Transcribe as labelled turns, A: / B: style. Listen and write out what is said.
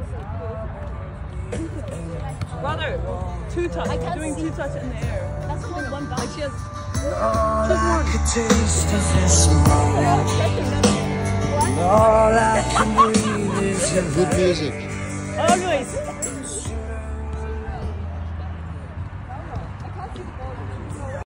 A: Brother, two touch. Doing two touch in the air.
B: That's called one bounce.
A: Like she has.
C: All I can taste is this moment. All I can breathe is your
D: Good music.
A: Always.